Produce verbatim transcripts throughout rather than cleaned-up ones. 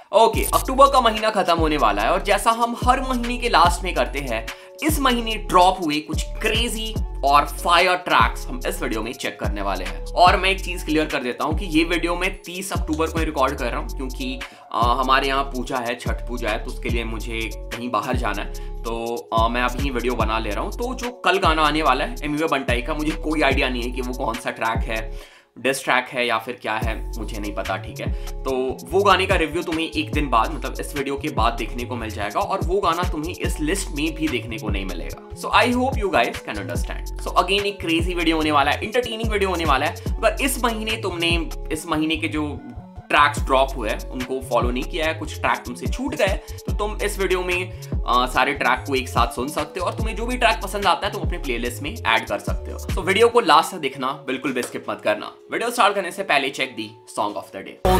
Okay, अक्टूबर का महीना खत्म होने वाला है और जैसा हम हर महीने के लास्ट में करते हैं, इस महीने ड्रॉप हुए कुछ क्रेजी और फायर ट्रैक्स हम इस वीडियो में चेक करने वाले हैं। और मैं एक चीज क्लियर कर देता हूं कि ये वीडियो मैं तीस अक्टूबर को रिकॉर्ड कर रहा हूं क्योंकि आ, हमारे यहाँ पूजा है, छठ पूजा है, तो उसके लिए मुझे कहीं बाहर जाना है, तो आ, मैं अभी ये वीडियो बना ले रहा हूँ। तो जो कल गाना आने वाला है एमी वे बंटाई का, मुझे कोई आइडिया नहीं है कि वो कौन सा ट्रैक है, डिस ट्रैक है या फिर क्या है, मुझे नहीं पता, ठीक है। तो वो गाने का रिव्यू तुम्हें एक दिन बाद, मतलब इस वीडियो के बाद देखने को मिल जाएगा और वो गाना तुम्हें इस लिस्ट में भी देखने को नहीं मिलेगा। So I hope you guys can understand. So again एक क्रेजी वीडियो होने वाला है, इंटरटेनिंग वीडियो होने वाला है। अगर इस महीने तुमने इस महीने के जो ट्रैक्स ड्रॉप हुए उनको फॉलो नहीं किया है, कुछ ट्रैक तुमसे छूट गए, तो तुम इस वीडियो में आ, सारे ट्रैक को एक साथ सुन सकते हो और तुम्हें जो भी ट्रैक पसंद आता है तुम अपने प्लेलिस्ट में ऐड कर सकते हो। तो वीडियो को लास्ट तक देखना, बिल्कुल भी स्किप मत करना। वीडियो स्टार्ट करने से पहले check the song of the day.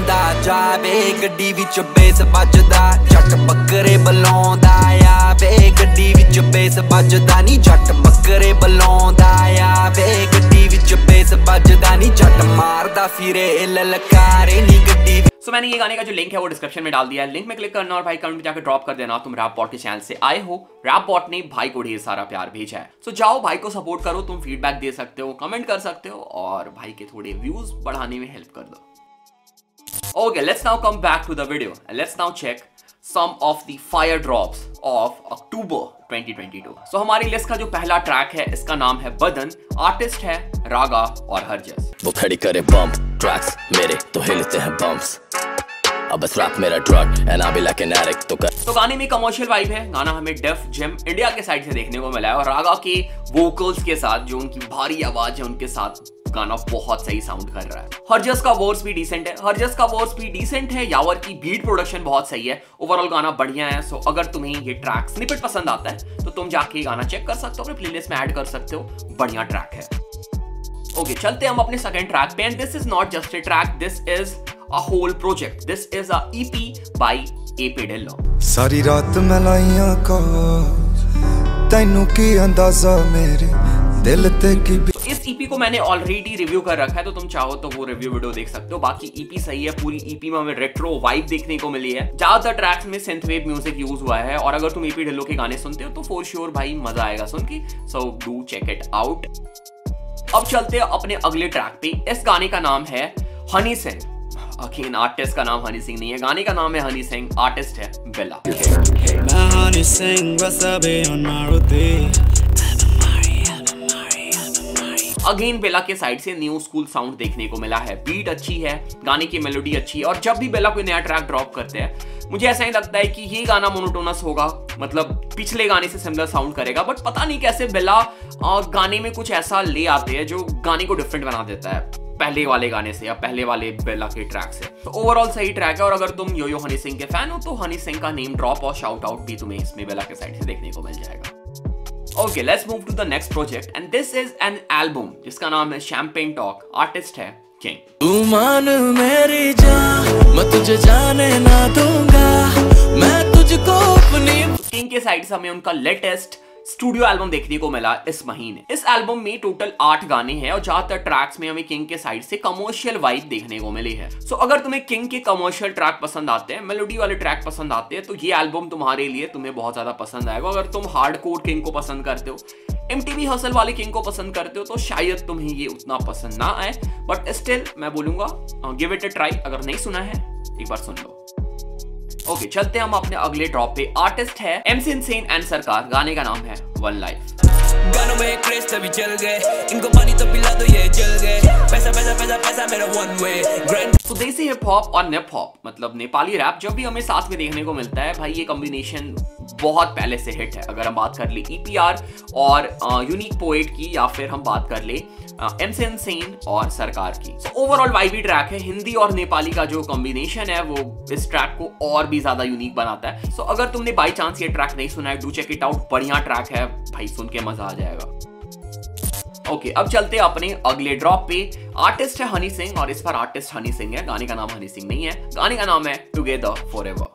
गड्डी विच बेस बजदा जट बकरे बलाਉਂਦਾ ਆ ਵੇ ਗੱਡੀ ਵਿੱਚ ਬੇਸ ਵੱਜਦਾ ਨਹੀਂ ਜੱਟ ਬੱਕਰੇ ਬਲਾਉਂਦਾ ਆ ਵੇ ਗੱਡੀ ਵਿੱਚ ਬੇਸ ਵੱਜਦਾ ਨਹੀਂ ਜੱਟ ਮਾਰਦਾ ਫਿਰੇ ਲਲਕਾਰੇ ਨੀ ਗੱਡੀ। सो so, मैंने ये गाने का जो लिंक है वो डिस्क्रिप्शन में डाल दिया है, लिंक में क्लिक करना और भाई कमेंट में जाकर ड्रॉप कर देना तुम रैप बॉट के चैनल से आए हो। रैप बॉट ने भाई को ढेर सारा प्यार भेजा है, सो so, जाओ भाई को सपोर्ट करो, तुम फीडबैक दे सकते हो, कमेंट कर सकते हो और भाई के थोड़े व्यूज बढ़ाने में हेल्प कर दो। Okay, let's now come back to the video and let's now check some of the fire drops of October twenty twenty-two। so, हमारी लिस्ट का जो पहला ट्रैक है इसका नाम है बदन, आर्टिस्ट है रागा और हरजस। वो खड़ी करे बम्प ट्रैक्स मेरे तो हिलते हैं बम्प्स, अब बस रैप मेरा drug and I be like an addict. तो कर तो गाने में कमर्शियल वाइब है, गाना हमें डेफ जिम इंडिया के साइड से देखने को मिला है और रागा के वोकल्स के साथ, जो उनकी भारी आवाज है, उनके साथ गाना बहुत सही साउंड कर रहा है। हरजस का वर्स भी डिसेंट है, हरजस का वर्स भी डिसेंट है, यावर की बीट प्रोडक्शन बहुत सही है, ओवरऑल गाना बढ़िया है। सो अगर तुम्हें ये ट्रैक स्निपेट पसंद आता है तो तुम जाके गाना चेक कर सकते हो, अपने प्लेलिस्ट में ऐड कर सकते हो, बढ़िया ट्रैक है। ओके, चलते हम अपने सेकंड ट्रैक पे and this is not just a track, this is a whole project, this is a EP by A P Dhillon. सारी रात मैं लाइयां का तैनू की अंदाजा मेरे दिल ते की। तो इस ईपी को मैंने ऑलरेडी रिव्यू कर रखा है, तो तुम चाहो तो वो रिव्यू वीडियो देख सकते हो। बाकी ईपी सही है, पूरी ईपी में हमें रेट्रो वाइब देखने को मिली है, ज्यादातर ट्रैक्स में सिंथवेव म्यूजिक यूज हुआ है और अगर तुम एपी ढिल्लों के गाने सुनते हो तो फॉर श्योर भाई मजा आएगा सुन के, so do check it out. अब चलते हैं अपने अगले ट्रैक पे, इस गाने का नाम है हनी सिंह। अगेन आर्टिस्ट का नाम हनी सिंह नहीं है, गाने का नाम है हनी सिंह, आर्टिस्ट है बेला। अगेन बेला के साइड से न्यू स्कूल साउंड देखने को मिला है, बीट अच्छी है, गाने की मेलोडी अच्छी है और जब भी बेला कोई नया ट्रैक ड्रॉप करते हैं मुझे ऐसा ही लगता है कि ये गाना मोनोटोनस होगा, मतलब पिछले गाने से सिमिलर साउंड करेगा, बट पता नहीं कैसे बेला गाने में कुछ ऐसा ले आते हैं जो गाने को डिफरेंट बना देता है पहले वाले गाने से या पहले वाले बेला के ट्रैक से। तो ओवरऑल सही ट्रैक है और अगर तुम यो यो हनी सिंह के फैन हो तो हनी सिंह का नेम ड्रॉप और शाउट आउट भी तुम्हें इसमें बेला के साइड से देखने को मिल जाएगा। Okay, let's move to the next project and this is an album जिसका नाम है Champagne Talk, आर्टिस्ट है किंग। तू मान मेरी जान मैं तुझे जाने ना दूंगा, मैं तुझको अपनी। किंग के साइड से हमें उनका लेटेस्ट स्टूडियो एल्बम देखने को मिला इस महीने। इस एल्बम में टोटल आठ गाने हैं और ज्यादातर ट्रैक्स में हमें किंग के साइड से कमर्शियल वाइब देखने को मिली है। सो so, अगर तुम्हें किंग के कमर्शियल ट्रैक पसंद आते हैं, मेलोडी वाले ट्रैक पसंद आते हैं, तो ये एल्बम तुम्हारे लिए, तुम्हें बहुत ज्यादा पसंद आएगा। अगर तुम हार्डकोर किंग को पसंद करते हो, एमटीवी हसल वाले किंग को पसंद करते हो, तो शायद तुम्हें ये उतना पसंद ना आए, बट स्टिल मैं बोलूंगा गिव इट अ ट्राई। अगर नहीं सुना है एक बार सुन लो। ओके okay, चलते हम अपने अगले ड्रॉप पे, आर्टिस्ट है एमसी इनसेन एंड सरकार, गाने का नाम है वन लाइफ। गानों में क्रेज तभी चल गए, इनको पानी तो पिला दो ये जल गए, पैसा पैसा पैसा पैसा मेरा वन वे ग्रैंड। तो देसी हिप हॉप और नेप हॉप, मतलब नेपाली रैप, जब भी हमें साथ में देखने को मिलता है भाई ये कॉम्बिनेशन बहुत पहले से हिट है। अगर हम बात कर ले ईपीआर और यूनिक पोएट की या फिर हम बात कर ले एमसी इनसेन और सरकार की, सो ओवरऑल वाइबी ट्रैक है। हिंदी और नेपाली का जो कॉम्बिनेशन है वो इस ट्रैक को और भी ज्यादा यूनिक बनाता है। सो so, अगर तुमने बाई चांस ये ट्रैक नहीं सुना है, डू चेक इट आउट, बढ़िया ट्रैक है भाई, सुन के मजा आ जाएगा। ओके okay, अब चलते हैं अपने अगले ड्रॉप पे, आर्टिस्ट है हनी सिंह और इस पर आर्टिस्ट हनी सिंह है, गाने का नाम हनी सिंह नहीं है, गाने का नाम है टुगेदर फॉरएवर।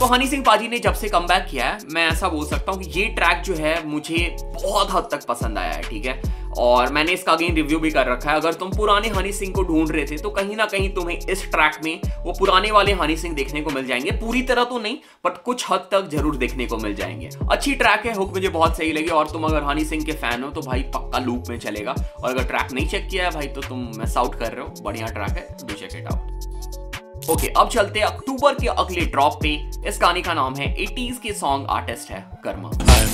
तो हनी सिंह पाजी ने जब से कमबैक किया है, मैं ऐसा बोल सकता हूँ कि ये ट्रैक जो है मुझे बहुत हद तक पसंद आया है, ठीक है। और मैंने इसका अगेन रिव्यू भी कर रखा है। अगर तुम पुराने हनी सिंह को ढूंढ रहे थे तो कहीं ना कहीं तुम्हें इस ट्रैक में वो पुराने वाले हनी सिंह देखने को मिल जाएंगे। पूरी तरह तो नहीं, बट कुछ हद तक जरूर देखने को मिल जाएंगे। अच्छी ट्रैक है, हुक मुझे बहुत सही लगी। और तुम अगर हनी सिंह के फैन हो तो भाई पक्का लूप में चलेगा। और अगर ट्रैक नहीं चेक किया है भाई तो तुम मिस आउट कर रहे हो। बढ़िया ट्रैक है, do check it out. Okay okay, अब चलते हैं अक्टूबर के अगले ड्रॉप पे। इस गाने का नाम है एटीज़ के सॉन्ग आर्टिस्ट है कर्मा।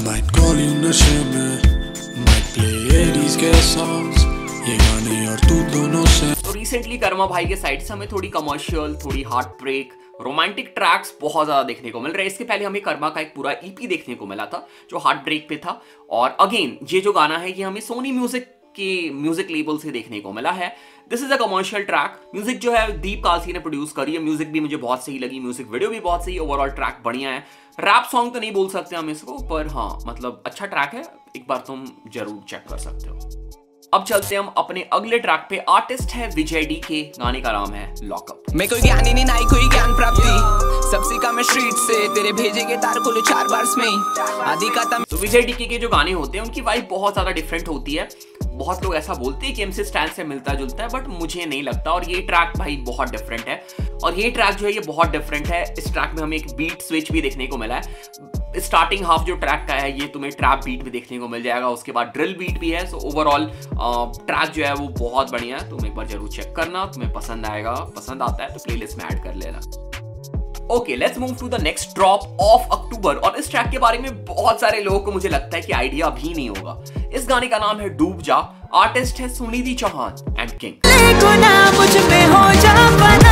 तो रिसेंटली कर्मा भाई के साइड से हमें थोड़ी कमर्शियल, थोड़ी हार्ट ब्रेक, रोमांटिक ट्रैक्स बहुत ज्यादा देखने को मिल रहे हैं। इसके पहले हमें कर्मा का एक पूरा ईपी देखने को मिला था जो हार्ट ब्रेक पे था। और अगेन ये जो गाना है ये हमें सोनी म्यूजिक के म्यूजिक लेबल से देखने को मिला है। This is a commercial track. Music जो है दीप कालसी ने प्रोड्यूस करी है। म्यूजिक भी मुझे बहुत सही लगी, म्यूजिक वीडियो भी बहुत सही, ओवरऑल ट्रैक बढ़िया है। रैप सॉन्ग तो नहीं बोल सकते हम इसको, पर हाँ मतलब अच्छा ट्रैक है, एक बार तुम जरूर चेक कर सकते हो। अब चलते हम अपने अगले ट्रैक पे। आर्टिस्ट है विजय डी के, गाने का नाम है लॉकअप। मैं कोई ज्ञानी नहीं, नहीं कोई ज्ञान प्राप्ति, सब सीखा मैं स्ट्रीट से, तेरे भेजे के तार खोलो चार बार में आदि का तम। तो विजय डी के जो गाने होते हैं उनकी वाइब बहुत ज्यादा डिफरेंट होती है। बहुत लोग ऐसा बोलते हैं कि एमसी स्टाइल से मिलता जुलता है, बट मुझे नहीं लगता। और ये ट्रैक भाई बहुत डिफरेंट है। और ये ट्रैक जो है ये बहुत डिफरेंट है। इस ट्रैक में हमें एक बीट स्विच भी देखने को मिला है। स्टार्टिंग हाफ जो ट्रैक का है ये तुम्हें ट्रैप बीट भी देखने को मिल जाएगा, उसके बाद ड्रिल बीट भी है। सो ओवरऑल ट्रैक जो है वो बहुत बढ़िया है। तुम एक बार जरूर चेक करना, तुम्हें पसंद आएगा। पसंद आता है तो प्लेलिस्ट में ऐड कर लेना। Okay, let's move to the next drop of October. और इस ट्रैक के बारे में बहुत सारे लोगों को मुझे लगता है कि आइडिया भी नहीं होगा। इस गाने का नाम है डूब जा। आर्टिस्ट है सुनिधि चौहान एंड किंग। मुझ पे हो जा बना।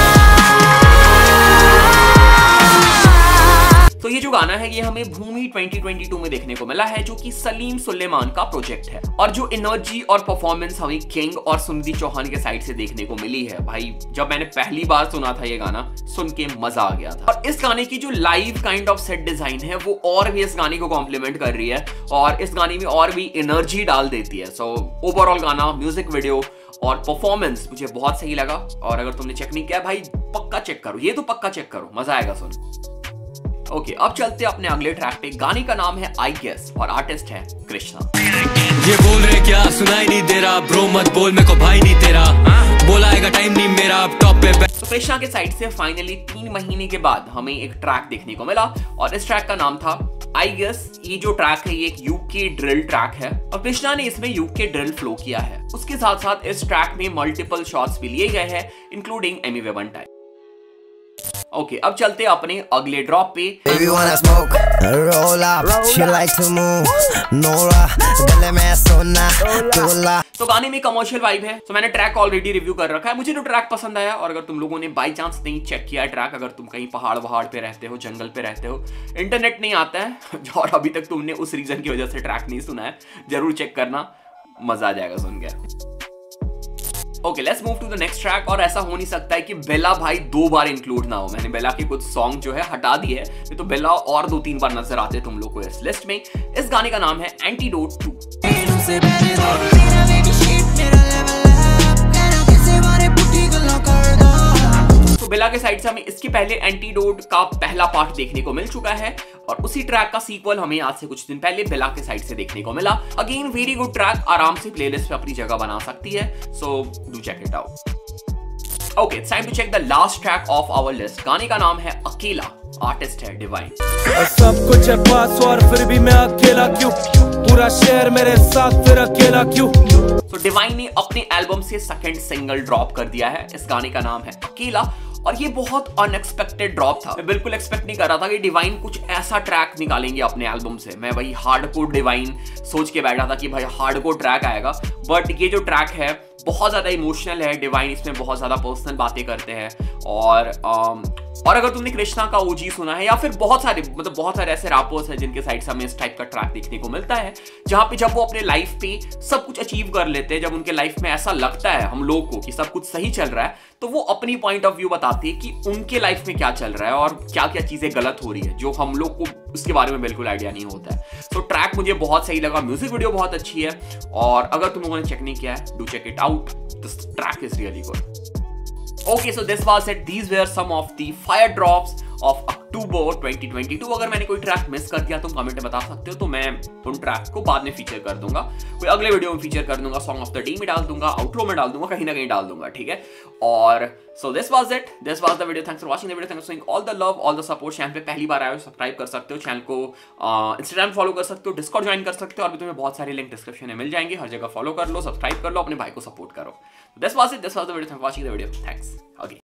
तो ये जो गाना है ये हमें भूमि ट्वेंटी ट्वेंटी टू में देखने को मिला है, जो कि सलीम सुलेमान का प्रोजेक्ट है। और जो एनर्जी और परफॉर्मेंस हमें किंग और सुनिधि चौहान के साइड से देखने को मिली है, भाई जब मैंने पहली बार सुना था ये गाना, सुन के मजा आ गया था। और इस गाने की जो live kind of set design है वो और भी इस गाने को कॉम्प्लीमेंट कर रही है और इस गाने में और भी एनर्जी डाल देती है। सो ओवरऑल गाना, म्यूजिक वीडियो और परफॉर्मेंस मुझे बहुत सही लगा। और अगर तुमने चेक नहीं किया भाई पक्का चेक करो, ये तो पक्का चेक करो, मजा आएगा सुन। ओके okay, अब चलते अपने अगले ट्रैक पे। गाने का नाम है आई गेस और आर्टिस्ट है कृष्णा। ये बोल रहे क्या सुनाई नहीं दे रहा, ब्रो मत बोल मेरे को भाई नहीं तेरा, बोलाएगा टाइम नहीं मेरा, अब टॉप पे। तो कृष्णा के साइड से फाइनली तीन महीने के बाद हमें एक ट्रैक देखने को मिला और इस ट्रैक का नाम था आई गेस। ये जो ट्रैक है ये एक यूके ड्रिल ट्रैक है और कृष्णा ने इसमें यूके ड्रिल फ्लो किया है। उसके साथ साथ इस ट्रैक में मल्टीपल शॉट्स भी लिए गए हैं, इंक्लूडिंग एमी वेवन टाइप। ओके okay, अब चलते हैं अपने अगले ड्रॉप पे। तो गाने में कमर्शियल वाइब है। तो मैंने ट्रैक ऑलरेडी रिव्यू कर रखा है, मुझे तो ट्रैक पसंद आया। और अगर तुम लोगों ने बाई चांस नहीं चेक किया ट्रैक, अगर तुम कहीं पहाड़ वहाड़ पे रहते हो, जंगल पे रहते हो, इंटरनेट नहीं आता है और अभी तक तुमने उस रीजन की वजह से ट्रैक नहीं सुना है, जरूर चेक करना, मजा आ जाएगा सुन के। Okay, let's move to the next track. और ऐसा हो नहीं सकता है कि बेला भाई दो बार इंक्लूड ना हो। मैंने बेला के कुछ सॉन्ग जो है हटा दिए है, तो बेला और दो तीन बार नजर आते तुम लोग को इस लिस्ट में। इस गाने का नाम है एंटीडोट टू। तो बेला के साइड से हमें इसके पहले एंटीडोट का पहला पार्ट देखने को मिल चुका है और उसी ट्रैक का सीक्वल हमें आज से कुछ दिन पहले बेला के साइड से देखने को मिला। अगेन वेरी गुड ट्रैक, आराम से प्लेलिस्ट पे अपनी जगह बना सकती है, so do check it out. Okay, it's time to check the last track of our list. गाने का नाम है अकेला, आर्टिस्ट है डिवाइन। सब कुछ है पास और फिर भी मैं अकेला क्यों, पूरा शहर मेरे साथ फिर अकेला क्यों। तो डिवाइन ने अपने एल्बम से सेकंड सिंगल ड्रॉप कर दिया है। इस गाने का नाम है अकेला और ये बहुत अनएक्सपेक्टेड ड्रॉप था। मैं बिल्कुल एक्सपेक्ट नहीं कर रहा था कि डिवाइन कुछ ऐसा ट्रैक निकालेंगे अपने एल्बम से। मैं भाई हार्डकोर डिवाइन सोच के बैठा था कि भाई हार्डकोर ट्रैक आएगा, बट ये जो ट्रैक है बहुत ज्यादा इमोशनल है। डिवाइन इसमें बहुत ज्यादा पर्सनल बातें करते हैं और आम, और अगर तुमने कृष्णा का ओजी सुना है या फिर बहुत सारे मतलब बहुत सारे ऐसे रैपर्स हैं जिनके साइड से हमें इस टाइप का ट्रैक देखने को मिलता है, जहां पे जब वो अपने लाइफ पे सब कुछ अचीव कर लेते हैं, जब उनके लाइफ में ऐसा लगता है हम लोग को कि सब कुछ सही चल रहा है, तो वो अपनी पॉइंट ऑफ व्यू बताते हैं कि उनके लाइफ में क्या चल रहा है और क्या क्या चीजें गलत हो रही है, जो हम लोग को उसके बारे में बिल्कुल आइडिया नहीं होता है। तो ट्रैक मुझे बहुत सही लगा, म्यूजिक वीडियो बहुत अच्छी है और अगर तुम लोगों ने चेक नहीं किया है, do check it out, this track is really good. Okay, so this was it. These were some of the fire drops of October twenty twenty two. अगर मैंने कोई ट्रैक मिस कर दिया तुम कमेंट में बता सकते हो, तो मैं उन ट्रैक को बाद में फीचर कर दूंगा, कोई अगले वीडियो में फीचर कर दूंगा, सॉन्ग ऑफ द डे में डाल दूंगा, आउटरो में डाल दूंगा, कहीं ना कहीं डाल दूंगा, ठीक है। और so this was it, this was the video. Thanks for watching the video, thanks for all the love, all the support. Channel पे पहली बार आए हो सब्सक्राइब कर सकते हो, चैनल को इंस्टाग्राम फॉलो कर सकते हो, डिस्कॉर्ड ज्वाइन कर सकते हो, और भी तुम्हें बहुत सारे लिंक डिस्क्रिप्शन में मिल जाएंगे। हर जगह फॉलो कर लो, सब्सक्राइब कर लो, अपने भाई को सपोर्ट करो। This was it, this was the video, thanks for watching the video, thanks. Okay.